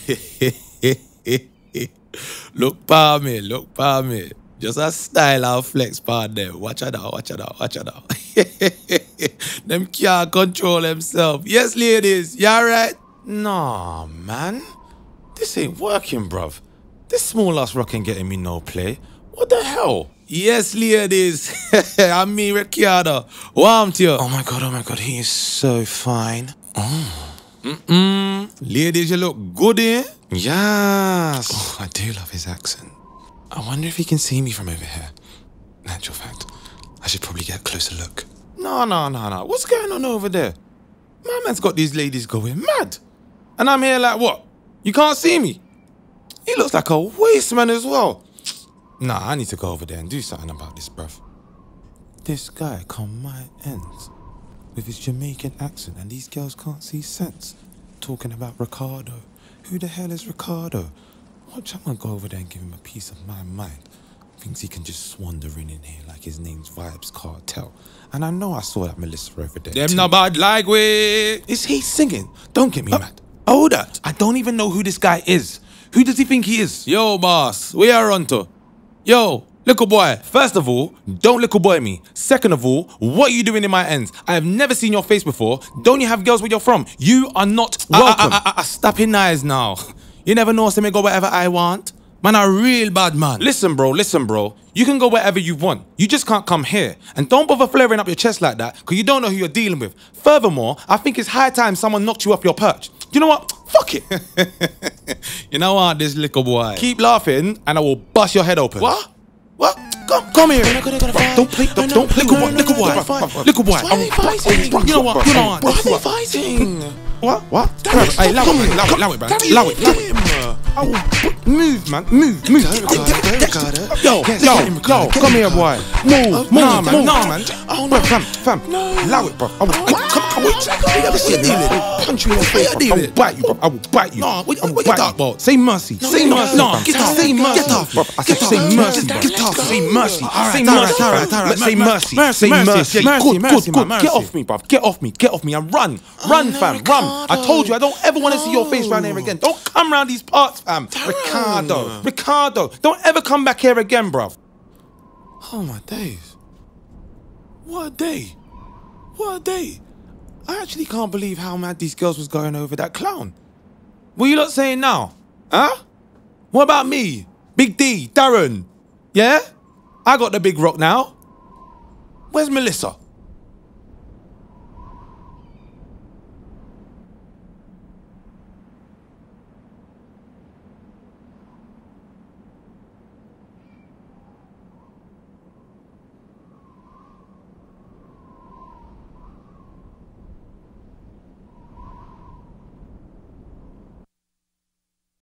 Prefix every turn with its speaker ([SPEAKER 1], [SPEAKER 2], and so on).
[SPEAKER 1] Look pa me, look pa me. Just a style and flex part them. Watch it out, watch it out, watch it out. Them can't control themselves. Yes, ladies, you alright?
[SPEAKER 2] Nah, man. This ain't working, bruv. This small ass rock ain't getting me no play. What the hell?
[SPEAKER 1] Yes, ladies. I'm me, Ricardo. Warm to you.
[SPEAKER 2] Oh my god, he is so fine.
[SPEAKER 1] Ladies, you look good, eh?
[SPEAKER 2] Yes. Oh, I do love his accent. I wonder if he can see me from over here. Natural fact, I should probably get a closer look. No. What's going on over there? My man's got these ladies going mad. And I'm here like, what? You can't see me? He looks like a waste man as well. Nah, I need to go over there and do something about this, bruv. This guy come my ends with his Jamaican accent and these girls can't see sense. Talking about Ricardo. Who the hell is Ricardo? Watch, I'm gonna go over there and give him a piece of my mind. Thinks he can just wander in here like his name's Vibes Cartel. And I know I saw that Melissa over there.
[SPEAKER 1] Them no bad like we.
[SPEAKER 2] Is he singing? Don't get me mad. Oh, that. I don't even know who this guy is. Who does he think he is?
[SPEAKER 1] Yo, boss, where you run to? Yo, little boy.
[SPEAKER 2] First of all, don't little boy me. Second of all, what are you doing in my ends? I have never seen your face before. Don't you have girls where you're from? You are not welcome.
[SPEAKER 1] Stop in eyes now. You never know, so me go wherever I want. Man, a real bad man.
[SPEAKER 2] Listen, bro. You can go wherever you want. You just can't come here. And don't bother flaring up your chest like that, because you don't know who you're dealing with. Furthermore, I think it's high time someone knocked you off your perch. You know what? Fuck it.
[SPEAKER 1] You know what, this little boy?
[SPEAKER 2] Keep laughing, and I will bust your head open.
[SPEAKER 1] What?
[SPEAKER 2] Come here. Don't play, little boy.
[SPEAKER 1] You know what? You know what?
[SPEAKER 3] Why are they fighting?
[SPEAKER 2] What?
[SPEAKER 1] Hey, allow it, bro. Allow it.
[SPEAKER 2] Move, man. Move. Yo, come here, boy. Move. Nah, man.
[SPEAKER 3] Oh, no.
[SPEAKER 2] Fam. Allow it, bro. Come punch you in the face, bro. I will bite you, bro. I will bite you.
[SPEAKER 1] No, what you talk about?
[SPEAKER 2] Say mercy. Say mercy.
[SPEAKER 1] No, get off.
[SPEAKER 2] Say mercy.
[SPEAKER 1] Get off.
[SPEAKER 2] Bro, I said say mercy, bro.
[SPEAKER 1] Get off.
[SPEAKER 2] Say mercy. Say
[SPEAKER 1] Alright,
[SPEAKER 2] mercy.
[SPEAKER 1] alright.
[SPEAKER 2] Say mercy.
[SPEAKER 1] Mercy.
[SPEAKER 2] Good. Get off me, bro. Get off me, and run, fam, run. I told you I don't ever want to see your face around here again. Don't come around these parts, fam. Ricardo, don't ever come back here again, bruv.
[SPEAKER 1] Oh my days. What a day.
[SPEAKER 2] I actually can't believe how mad these girls was going over that clown. What you lot saying now? Huh? What about me? Big D, Darren? Yeah? I got the big rock now. Where's Melissa?